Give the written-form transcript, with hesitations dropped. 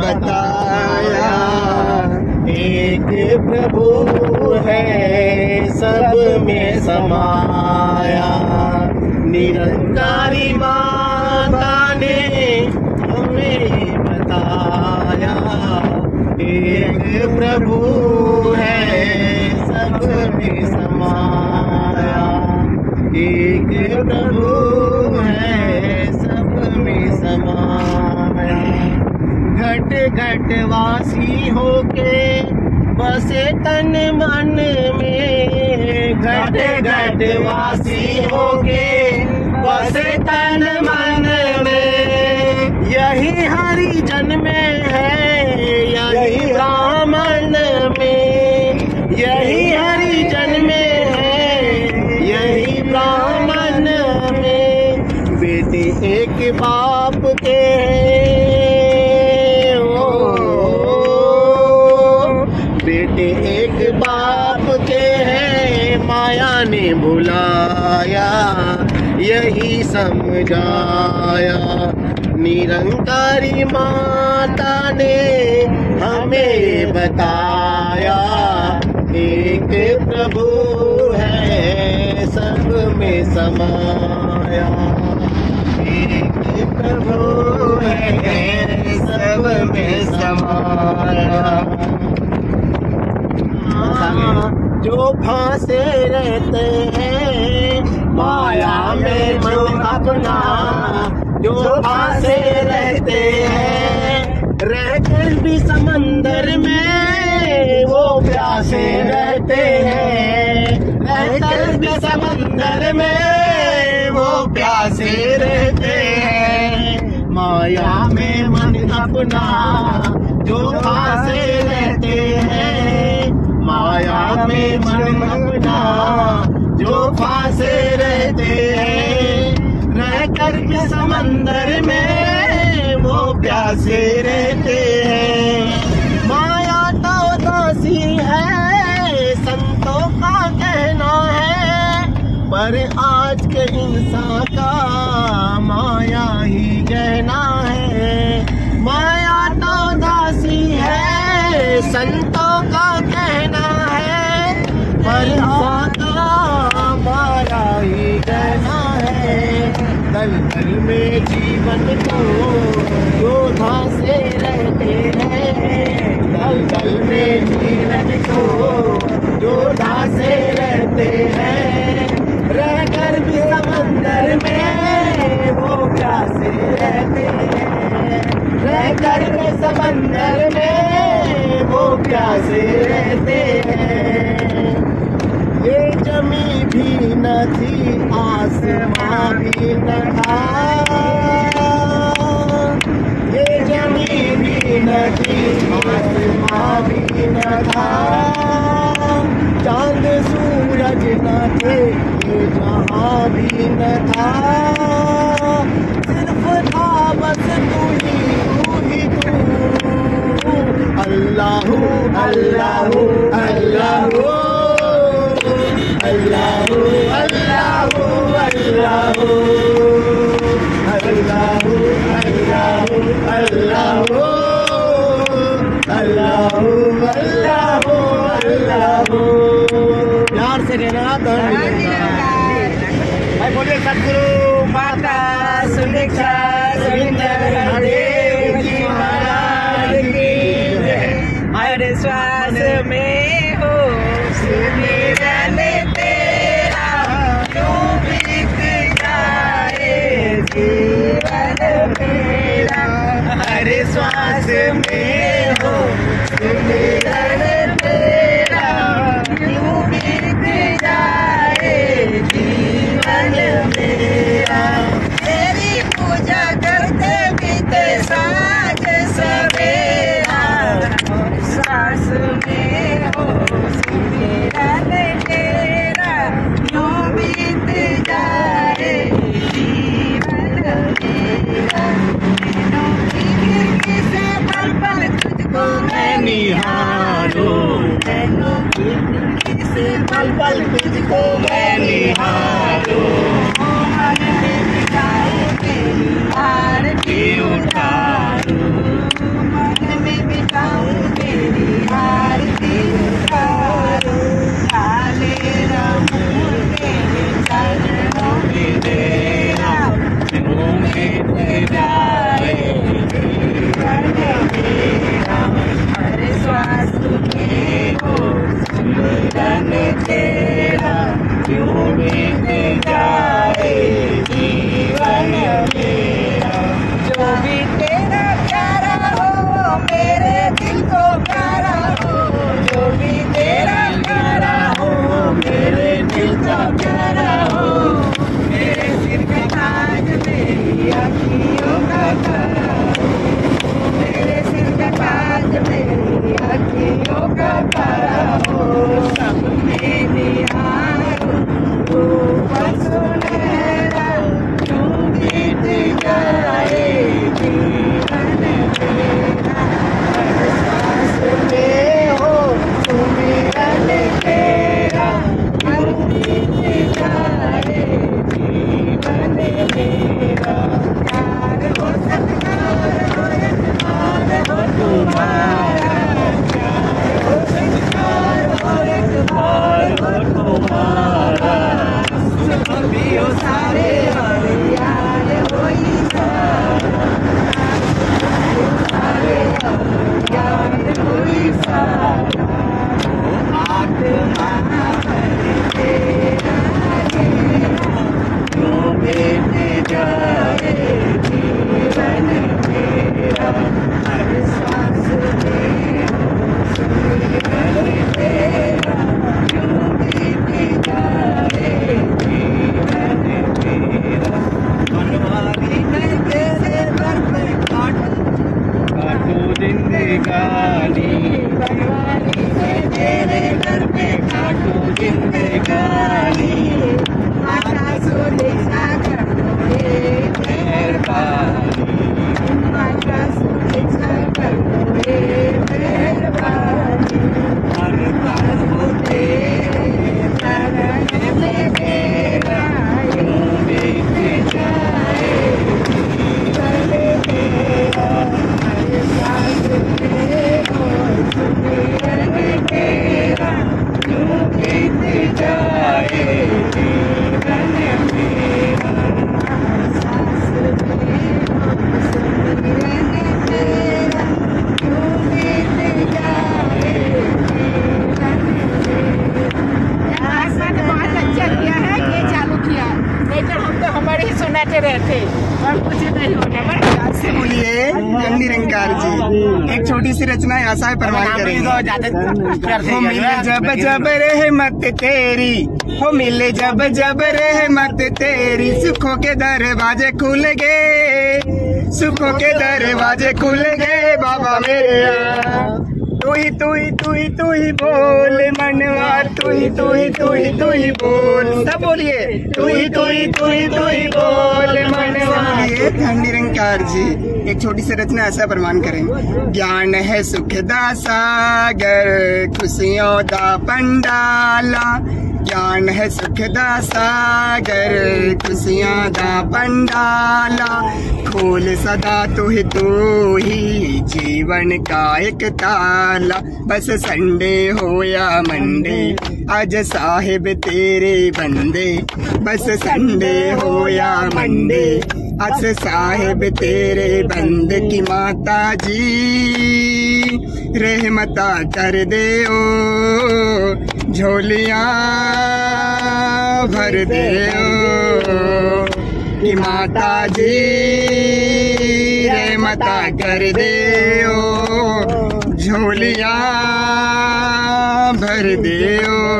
बताया, एक प्रभु है सब में समाया। निरंकारी माता ने हमें बताया, एक प्रभु है सब में समाया, एक प्रभु है सब में समाया। घट घट वासी होके बसे तन मन में, घट घट वासी होके बसे तन मन में। यही हरिजन में है, यही ब्राह्मण में, यही हरिजन में है, यही ब्राह्मण में। बेटे एक बाप के एक बाप के हैं, माया ने बुलाया यही समझाया। निरंकारी माता ने हमें बताया, एक प्रभु है सब में समाया, एक प्रभु है सब में समाया। जो फांसे रहते हैं माया में मन अपना, जो फांसे रहते हैं रहकर भी समंदर में वो प्यासे रहते हैं, रहकर भी समंदर में वो प्यासे रहते हैं। माया में मन अपना जो फांसे रहते हैं, माया में मन अपना जो फांसे रहते हैं, रहकर के समंदर में वो प्यासे रहते हैं। माया तो दासी है संतों का कहना है, पर आज के इंसान का माया ही कहना है। माया तो दासी है संतों का कहना है, पर आता माया ही कहना है। दल दल में जीवन को योद्धा से रहते हैं, दल दल में जीवन को योद्धा से रहते हैं। रहकर भी समंदर में वो प्यासे रहते हैं, रहकर भी समंदर में वो प्यासे रहते हैं। ये जमी भी न थी आसमां भी न था, ये जमी भी न थी आसमां भी न था। चांद सूरज न थे ये जहां भी न था, सिर्फ था बस तू ही तू। अल्लाहू अल्लाहू अल्लाहू अल्लाहू अल्लाहू अल्लाहू अल्लाहू अल्लाहू अल्लाहू अल्लाहू अल्लाहू अल्लाहू। प्यार से रहना तो भाई बोलिए सतगुरु माता सुलेखा सुरेंद्र देव जी महाराज की जय। हर श्वास में हो सुमिरन तेरा, क्यों बीत जाए जीवन मेरा। हर श्वास में हो सुमिरन तेरा, क्यों बीत जाए जीवन मेरा। तेरी पूजा करते बीते साँझ सवेरा, सांस में हो सुमिरन तेरा, क्यों बीत जाए जीवन मेरा। नैनों की खिड़की से पल पल तुझको मैं निहारूं, नैनों की खिड़की से पल पल तुझको मैं निहारूं। मन में बिठाऊं तेरी आरती उतारूं, मन में मेरा, हर श्वास में हो सिमरन तेरा, क्यों बीत जाए जीवन मेरा। जो भी तेरा प्यारा हो मेरे दिल को प्यारा हो, जो भी तेरा प्यारा हो मेरे दिल को प्यारा हो। मेरे सिर का ताज मेरी आँखियों का तारा हो, मेरे सिर का ताज मेरी आँखियों का तारा हो। सब में निहारो रूप सुनहरा, क्यों बीत जाए जीवन मेरा। हर सांस में हो सुमिरन तेरा, क्यों बीत जाए जीवन मेरा। प्यार हो सत्कार हो इकबाल हो तुम्हारा, प्यार हो सत्कार हो इकबाल हो तुम्हारा। सुख भी हो सारे और यार हो ही सारा, सारे और यार हो ही सारा। आत्मा भर तेरा तेरा, क्यों बीत जाए जीवन मेरा। हर सांस में हो सुमिरन तेरा, क्यों बीत जाए जीवन मेरा। बनवारी में तेरे दर पे काटो जिंदगानी, बनवारी में तेरे दर पे काटो जिंदगानी। माता सुलेखा कर दो मेहरबानी, माता सुलेखा कर दो मेहरबानी। हर पल हो तेरे चरण में मेरा, यूं बीत जाए जीवन मेरा। हर सांस में हो सुमिरन तेरा, यूं बीत जाए जीवन मेरा। हर सांस में हो सुमिरन तेरा, यूं बीत जाए जीवन मेरा। आसमान ने बहुत अच्छा किया है, ये चालू किया, नहीं तो हम तो हमारे ही सुनाते रहते और कुछ नहीं होता। बड़ा प्यार से बोलिए निरंकार जी। एक छोटी सी रचना आशा परवान करेंगे। हो मिले जब जब रहमत तेरी, हो मिले जब जब रहमत तेरी, सुखों के दरवाजे खुल गए, सुखों के दरवाजे खुल गए बाबा मेरे। तू ही तू ही तू ही तू ही बोल मनवार, तू ही तू ही तू ही तू ही बोल, सब बोलिए तू ही तू ही तू ही तू ही बोल मनवार। ये निरंकार जी एक छोटी सी रचना ऐसा प्रमाण करें। ज्ञान है सुख दा सागर, खुशियों दा पंडाला, ज्ञान है सुख दा सागर, खुशियां दा पंडाला। खोल सदा तू ही जीवन का एक ताला, बस संडे हो या मंडे आज साहिब तेरे बंदे, बस संडे हो या मंडे आज साहिब तेरे बंदे। की माता जी रहमता कर दे ओ, झोलियां भर दे ओ। की माता जी रहमता कर दे ओ, झोलियां भर दे ओ।